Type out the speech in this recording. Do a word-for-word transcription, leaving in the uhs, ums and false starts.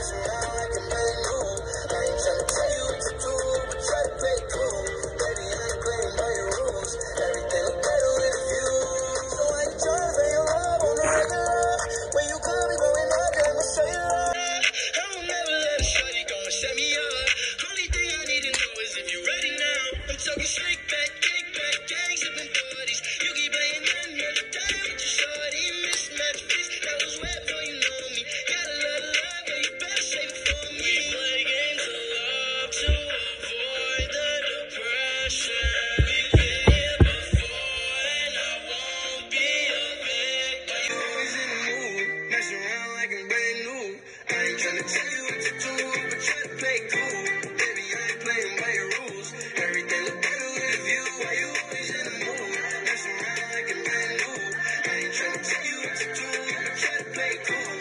mess around like I'm brand new. I ain't tryna tell you what to do, but try to play it cool. Baby, I ain't playing by your rules. Everything look better with a view. So I ain't tryna play your love on the regular. When you call me, going out there, I'ma show you love. I don't never let a shawty go and set me up. Only thing I need to know is if you ready now. I'm talking slick back, kick back, gangs up in bodies. You keep playing them every day with your shorty. Mismatch fist, that was wet before you know me. Got a lot of love, but you better save it for me. We play games of love to avoid the depression. We've been here before, and I won't be a victim. You always in the mood, mess around like I'm brand new. I ain't tryna tell you what to do, but try to play it cool. Baby, I ain't playing by your rules. Everything look better with a view. Why you always in the mood, mess around like I'm brand new. I ain't tryna tell you what to do, but try to play it cool.